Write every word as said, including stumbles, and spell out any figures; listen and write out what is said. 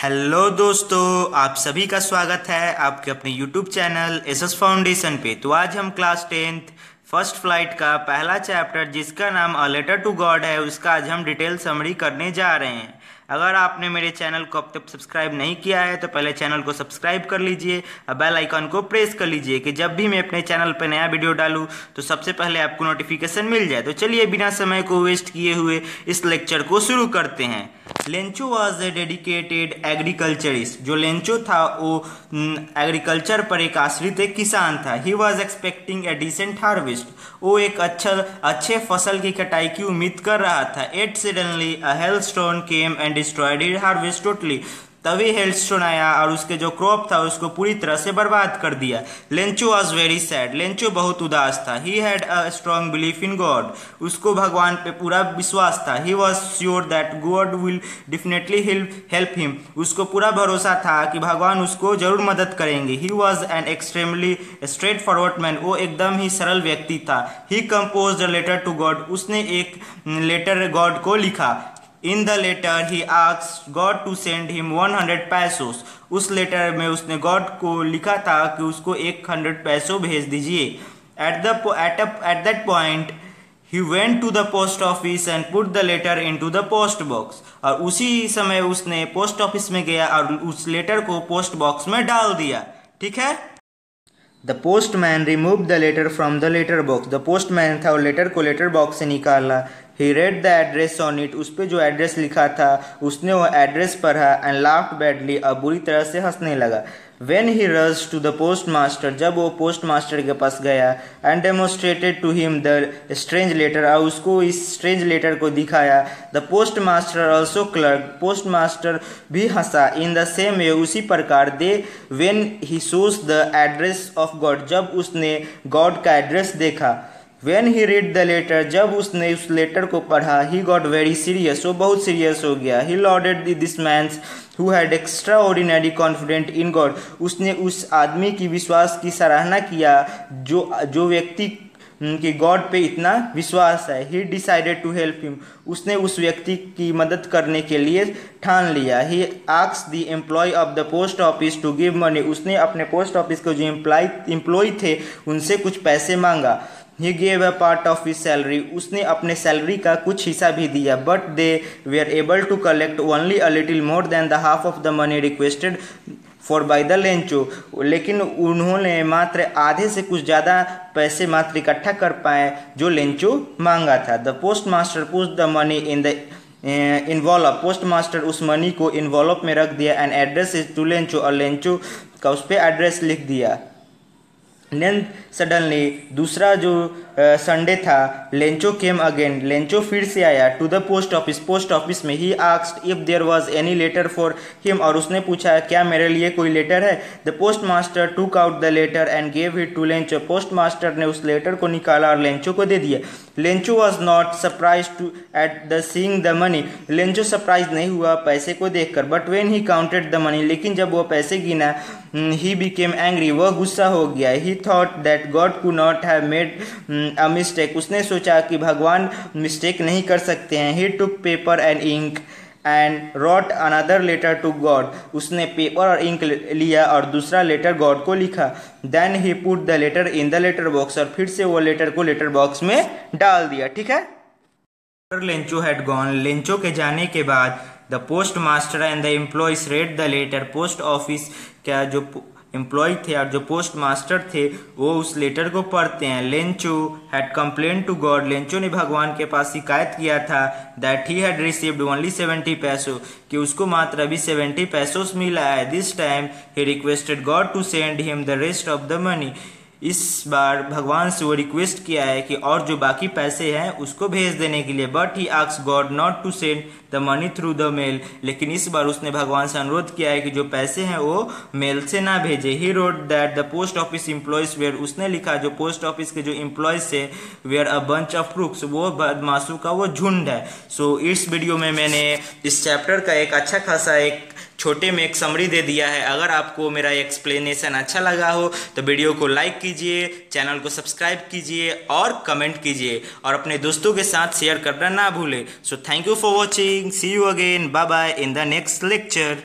Hello दोस्तों, आप सभी का स्वागत है आपके अपने यूट्यूब चैनल एसएस फाउंडेशन पे। तो आज हम क्लास टेंथ फर्स्ट फ्लाइट का पहला चैप्टर जिसका नाम अ लेटर टू गॉड है उसका आज हम डिटेल समरी करने जा रहे हैं। अगर आपने मेरे चैनल को अब तक सब्सक्राइब नहीं किया है तो पहले चैनल को सब्सक्राइब कर लीजिए और बेल आइकन को प्रेस कर लीजिए कि जब भी मैं अपने चैनल पर नया वीडियो डालूं तो सबसे पहले आपको नोटिफिकेशन मिल जाए। तो चलिए बिना समय को वेस्ट किए हुए इस लेक्चर को शुरू करते हैं। Lencho was a dedicated agriculturist. जो लेंचो था वो एग्रीकल्चर पर एक आश्रित एक किसान था। He was expecting a decent harvest. वो एक अच्छा अच्छे फसल की कटाई की उम्मीद कर रहा था। At suddenly a hailstone came and destroyed his harvest totally. तभी हेलस्टोन आया और उसके जो क्रॉप था उसको पूरी तरह से बर्बाद कर दिया। Lencho was very sad. Lencho बहुत उदास था। He had a strong belief in God. उसको भगवान पे पूरा विश्वास था। He was sure that God will definitely help him. उसको पूरा भरोसा था कि भगवान उसको जरूर मदद करेंगे। He was an extremely straight forward man. वो एकदम ही सरल व्यक्ति था। He compose a letter to God. उसने एक लेटर गॉड को लिखा। In the letter he asked God to send him one hundred pesos. उस लेटर में उसने गॉड को लिखा था कि उसको एक हंड्रेड पैसों भेज दीजिए। At the at a, at that point he went to the post office and put the letter into the post box. और उसी समय उसने पोस्ट ऑफिस में गया और उस लेटर को पोस्ट बॉक्स में डाल दिया। ठीक है। The postman removed the letter from the letter box. The postman था और लेटर को लेटर बॉक्स से निकाला। He read the address on it. उस पे जो एड्रेस लिखा था उसने वो एड्रेस पढ़ा and laughed badly. और बुरी तरह से हंसने लगा। When he rushed to the postmaster, जब वो पोस्ट मास्टर के पास गया and demonstrated to him the strange letter, और उसको इस strange letter को दिखाया। The postmaster also clerked. Post master भी हंसा। In the same way, उसी प्रकार they when he shows the address of God, जब उसने गॉड का एड्रेस देखा। When he read the letter, जब उसने उस लेटर को पढ़ा, he got very serious. वो बहुत सीरियस हो गया। He lauded this man who had extraordinary confidence in God. उसने उस आदमी की विश्वास की सराहना किया जो जो व्यक्ति कि गॉड पे इतना विश्वास है। He decided to help him. उसने उस व्यक्ति की मदद करने के लिए ठान लिया। He asked the employee of the post office to give money. उसने अपने पोस्ट ऑफिस के जो एम्प्लॉय एम्प्लॉय थे उनसे कुछ पैसे मांगा। He gave a part of his salary. उसने अपने सैलरी का कुछ हिस्सा भी दिया। But they were able to collect only a little more than the half of the money requested for by the Lencho. लेकिन उन्होंने मात्र आधे से कुछ ज़्यादा पैसे मात्र इकट्ठा कर पाए जो लेंचो मांगा था। The postmaster pushed the money in the envelope. Post master उस मनी को इन्वॉल्व में रख दिया and address is to Lencho, और लेंचो का उस पर एड्रेस लिख दिया। देन सडनली दूसरा जो संडे uh, था, लेंचो केम अगेन। लेंचो फिर से आया to the post office. Post office में ही asked if there was any letter for him, और उसने पूछा क्या मेरे लिए कोई लेटर है। The post master took out the letter and gave it to Lencho. Post master ने उस लेटर को निकाला और लेंचो को दे दिया। Lencho was not surprise to at the seeing the money. Lencho surprise नहीं हुआ पैसे को देखकर। But when he counted the money, लेकिन जब वो पैसे गिना, ही बिकेम एंग्री, वह गुस्सा हो गया। He thought that God could not have made a mistake. उसने सोचा कि भगवान मिस्टेक नहीं कर सकते हैं। He took paper and ink and wrote another letter to God. उसने पेपर और इंक लिया और दूसरा लेटर गॉड को लिखा। Then he put the letter in the letter box, और फिर से वो लेटर को लेटर बॉक्स में डाल दिया। ठीक है। Lencho had gone. लेंचो के जाने के बाद the post master and the employees read the letter. Post office का जो एम्प्लॉय थे और जो पोस्ट मास्टर थे वो उस लेटर को पढ़ते हैं। Lencho had complain to God. Lencho ने भगवान के पास शिकायत किया था that he had received only seventy पैसों, कि उसको मात्र अभी सेवेंटी पैसों मिला है। This time he requested God to send him the rest of the money. इस बार भगवान से वो रिक्वेस्ट किया है कि और जो बाकी पैसे हैं उसको भेज देने के लिए। But he asked God not to send the money through the mail. लेकिन इस बार उसने भगवान से अनुरोध किया है कि जो पैसे हैं वो मेल से ना भेजे। He wrote that the post office employees were. उसने लिखा जो पोस्ट ऑफिस के जो एम्प्लॉयज थे were a bunch of crooks, वो बदमाशों का वो झुंड है। सो so, इस वीडियो में मैंने इस चैप्टर का एक अच्छा खासा एक छोटे में एक समरी दे दिया है। अगर आपको मेरा एक्सप्लेनेशन अच्छा लगा हो तो वीडियो को लाइक कीजिए, चैनल को सब्सक्राइब कीजिए और कमेंट कीजिए और अपने दोस्तों के साथ शेयर करना ना भूलें। So thank you for watching. See you again. Bye bye in the next lecture.